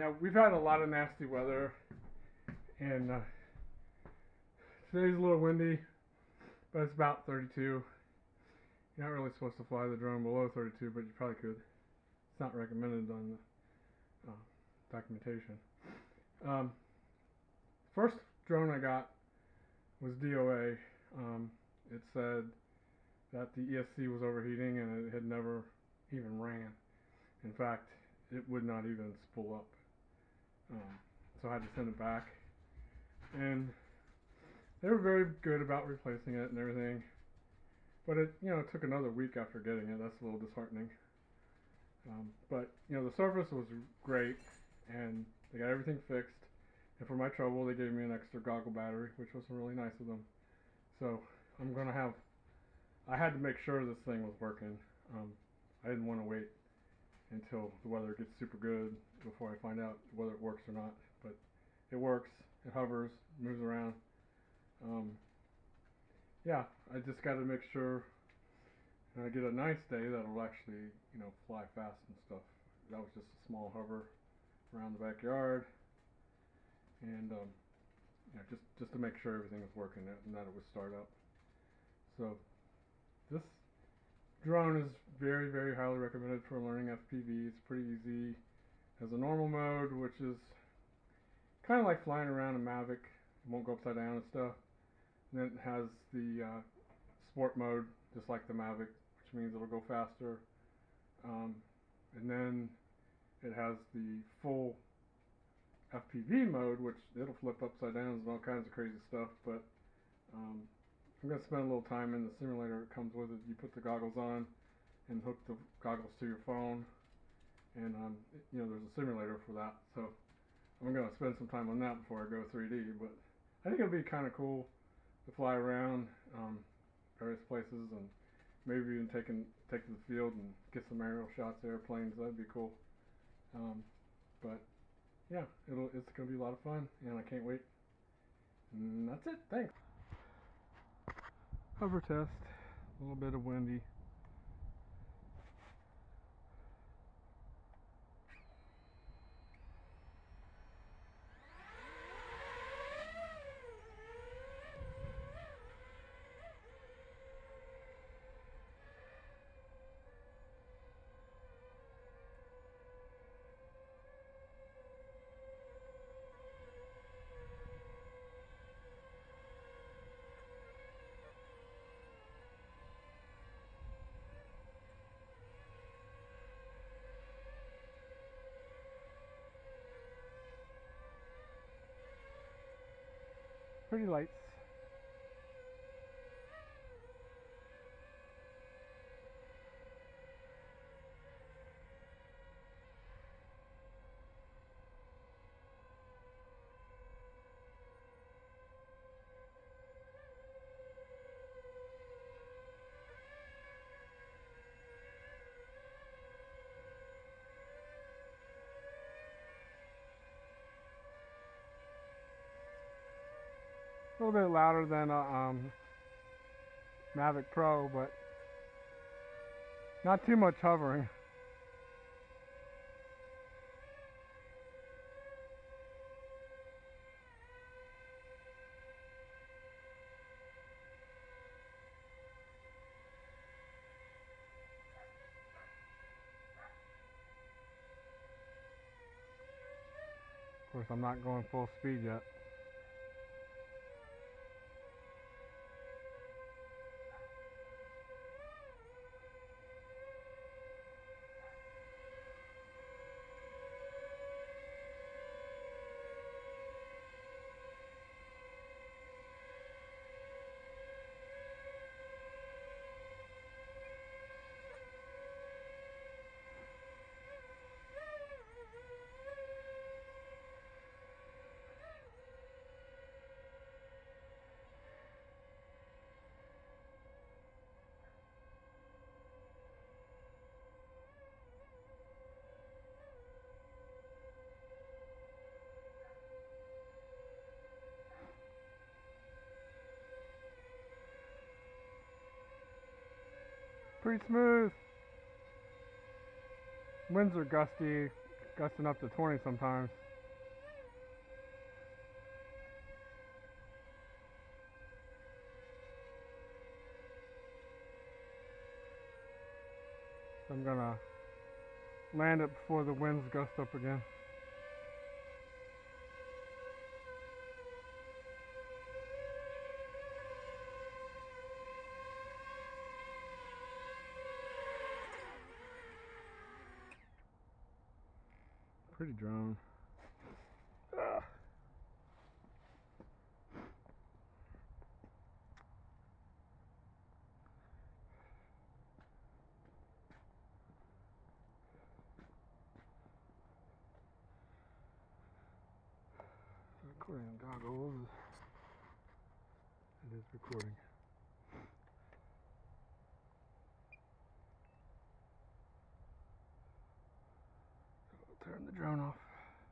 Yeah, we've had a lot of nasty weather, and today's a little windy, but it's about 32. You're not really supposed to fly the drone below 32, but you probably could. It's not recommended on the documentation. First drone I got was DOA. It said that the ESC was overheating and it had never even ran. In fact, it would not even spool up. So I had to send it back. And they were very good about replacing it and everything. But it took another week after getting it. That's a little disheartening. But the service was great, and they got everything fixed. And for my trouble, they gave me an extra goggle battery, which was really nice of them. So I had to make sure this thing was working. I didn't want to wait until the weather gets super good before I find out whether it works or not. But it works. It hovers, moves around. Yeah, I just got to make sure I get a nice day that'll actually, fly fast and stuff. That was just a small hover around the backyard, and just to make sure everything was working and that it would start up. So this drone is very, very highly recommended for learning FPV. It's pretty easy. It has a normal mode, which is kind of like flying around a Mavic. It won't go upside down and stuff. And then it has the sport mode, just like the Mavic, which means it'll go faster. And then it has the full FPV mode, which it'll flip upside down and all kinds of crazy stuff. But I'm going to spend a little time in the simulator that comes with it. You put the goggles on and hook the goggles to your phone. And, there's a simulator for that. So I'm going to spend some time on that before I go 3D. But I think it'll be kind of cool to fly around various places and maybe even take to the field and get some aerial shots of airplanes. That'd be cool. But yeah, it's gonna be a lot of fun, and I can't wait. And that's it. Thanks. Hover test. A little bit of windy. Pretty lights. A little bit louder than a Mavic Pro, but not too much hovering. Of course, I'm not going full speed yet. Pretty smooth. Winds are gusty, gusting up to 20 sometimes. So I'm gonna land it before the winds gust up again. Pretty drone. Ugh. Recording goggles. It is recording. So I'll turn the drone off.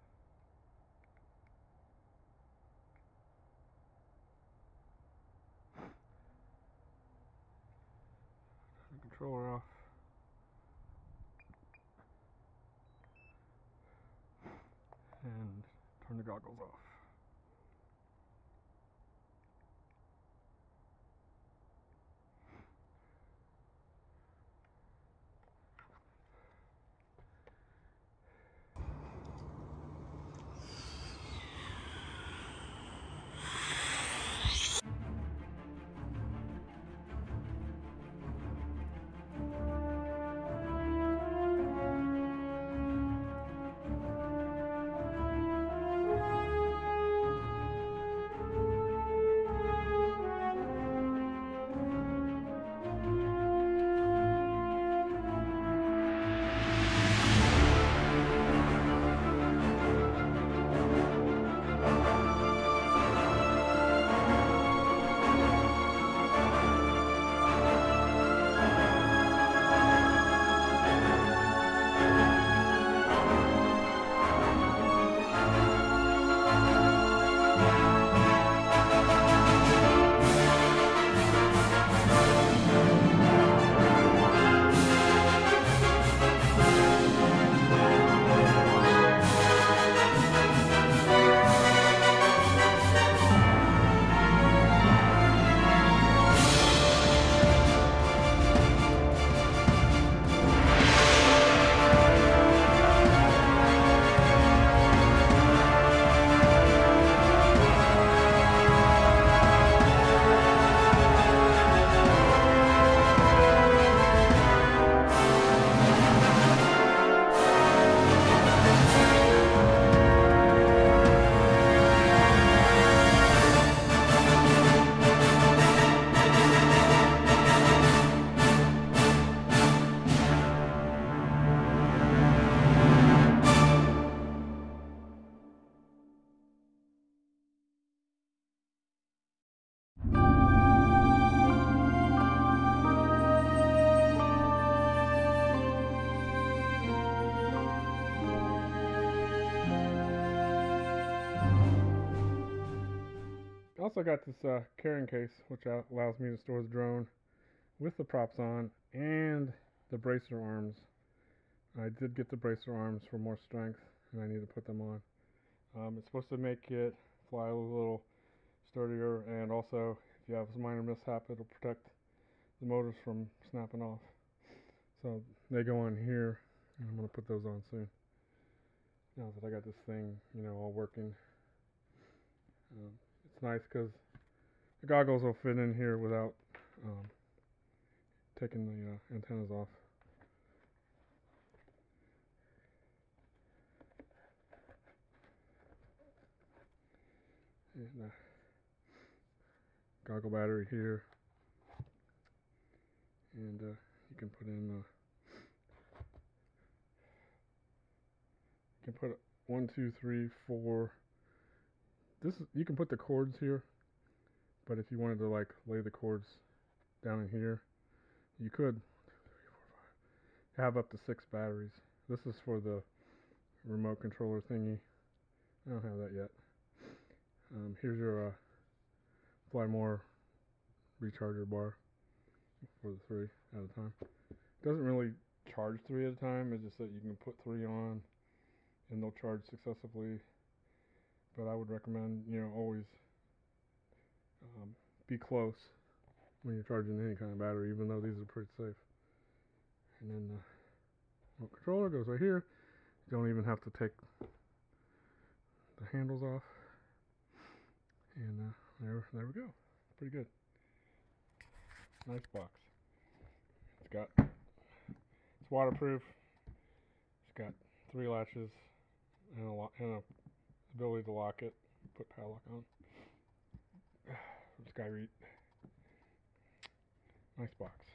Turn the controller off. And turn the goggles off. I also got this carrying case, which allows me to store the drone with the props on and the bracer arms. I did get the bracer arms for more strength, and I need to put them on. It's supposed to make it fly a little sturdier, and also if you have a minor mishap, it'll protect the motors from snapping off. So they go on here, and I'm going to put those on soon. Now that I got this thing, all working. It's nice because the goggles will fit in here without taking the antennas off. And goggle battery here, and you can put in you can put 1, 2, 3, 4. You can put the cords here, but if you wanted to lay the cords down in here, you could have up to 6 batteries. This is for the remote controller thingy. I don't have that yet. Here's your Fly More recharger bar for the 3 at a time. It doesn't really charge 3 at a time. It's just that you can put 3 on and they'll charge successively. But I would recommend, always be close when you're charging any kind of battery, even though these are pretty safe. And then the remote controller goes right here. You don't even have to take the handles off. And there we go. Pretty good. Nice box. It's waterproof. It's got 3 latches and a ability to lock it. Put padlock on. Skyreet. Nice box.